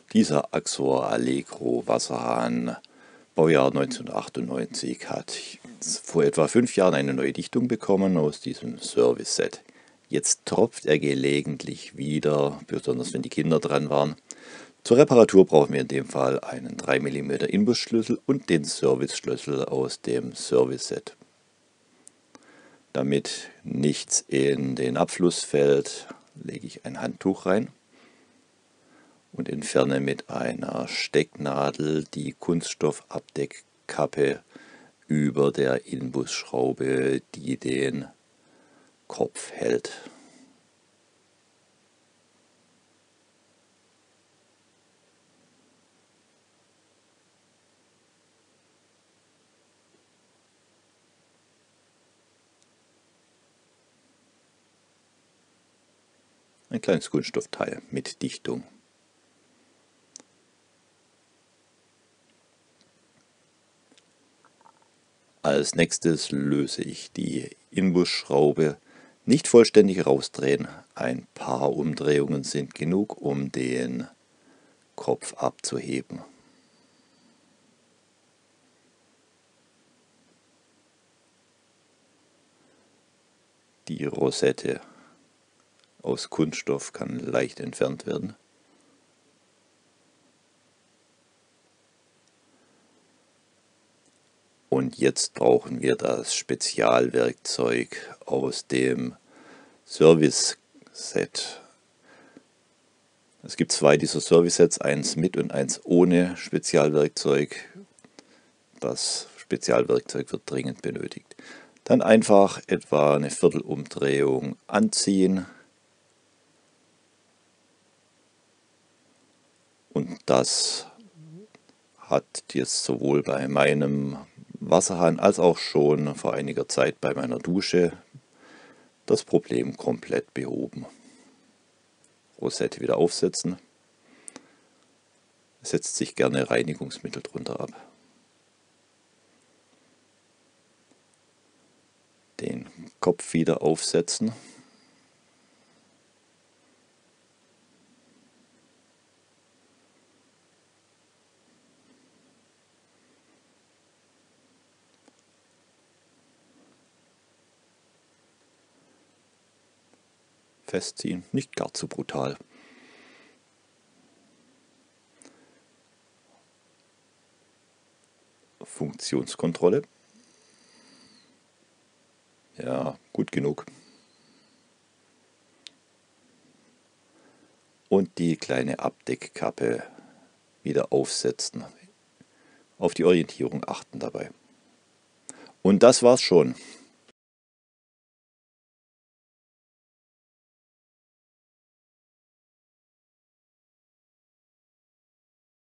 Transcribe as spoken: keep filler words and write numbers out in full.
Dieser Axor Allegro Wasserhahn, Baujahr neunzehnhundertachtundneunzig, hat vor etwa fünf Jahren eine neue Dichtung bekommen aus diesem Service-Set. Jetzt tropft er gelegentlich wieder, besonders wenn die Kinder dran waren. Zur Reparatur brauchen wir in dem Fall einen drei Millimeter Inbusschlüssel und den Service-Schlüssel aus dem Service-Set. Damit nichts in den Abfluss fällt, lege ich ein Handtuch rein und entferne mit einer Stecknadel die Kunststoffabdeckkappe über der Inbusschraube, die den Kopf hält. Ein kleines Kunststoffteil mit Dichtung. Als nächstes löse ich die Inbusschraube. Nicht vollständig rausdrehen, ein paar Umdrehungen sind genug, um den Kopf abzuheben. Die Rosette aus Kunststoff kann leicht entfernt werden. Und jetzt brauchen wir das Spezialwerkzeug aus dem Service-Set. Es gibt zwei dieser Service-Sets, eins mit und eins ohne Spezialwerkzeug. Das Spezialwerkzeug wird dringend benötigt. Dann einfach etwa eine Viertelumdrehung anziehen. Und das hat jetzt sowohl bei meinem Wasserhahn als auch schon vor einiger Zeit bei meiner Dusche das Problem komplett behoben. Rosette wieder aufsetzen. Es setzt sich gerne Reinigungsmittel drunter ab. Den Kopf wieder aufsetzen. Festziehen, nicht gar zu brutal. Funktionskontrolle. Ja, gut genug. Und die kleine Abdeckkappe wieder aufsetzen. Auf die Orientierung achten dabei. Und das war's schon.